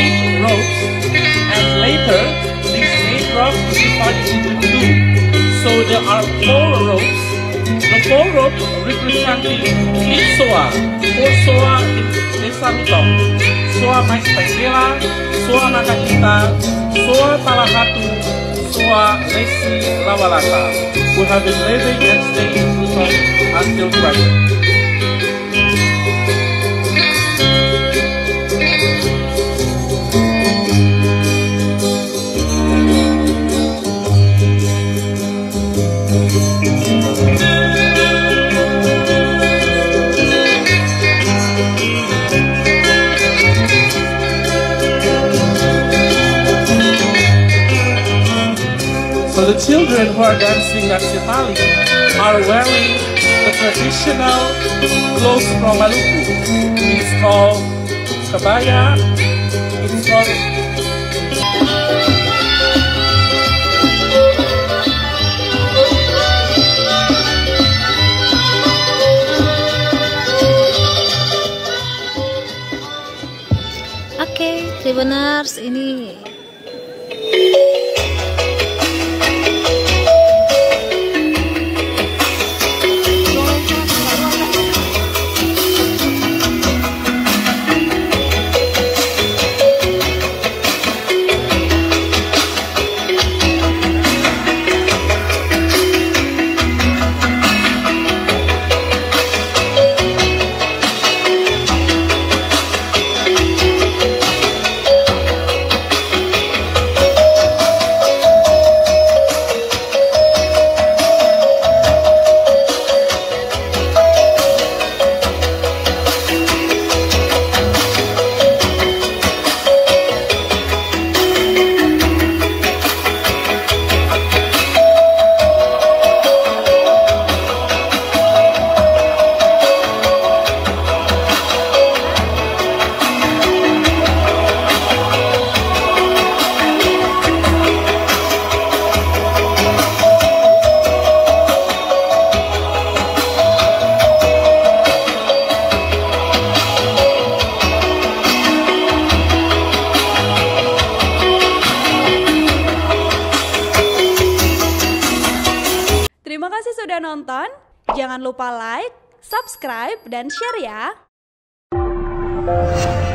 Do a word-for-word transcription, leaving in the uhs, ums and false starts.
eight ropes, and later these eight ropes will be divided into two. So there are four ropes. The four ropes representing each soa. Four soa in Desa Rutong. Soa Mais Paisela, soa Nakakita, soa Talahatu, soa Lesi Lawalata, who have been living and staying in Rutong until present. So the children who are dancing Dansa Tali are wearing the traditional clothes from Maluku. It's called kabaya. It's called Oke, okay, Tribuners, ini Terima kasih sudah nonton. Jangan lupa like, subscribe, dan share ya.